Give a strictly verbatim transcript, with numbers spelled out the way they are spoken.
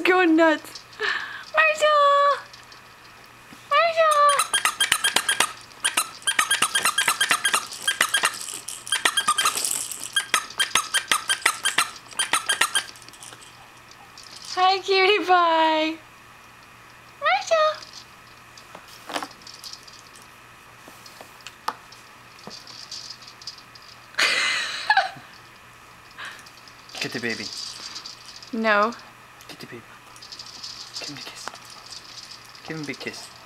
going nuts. Marshall! Marshall! Hi, cutie pie. Marshall! Get the baby. No. Get the baby. Give him a kiss. Give him a big kiss.